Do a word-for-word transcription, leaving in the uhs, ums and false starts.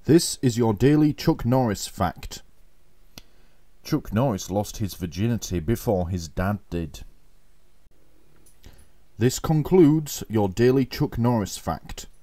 This is your daily Chuck Norris fact. Chuck Norris lost his virginity before his dad did. This concludes your daily Chuck Norris fact.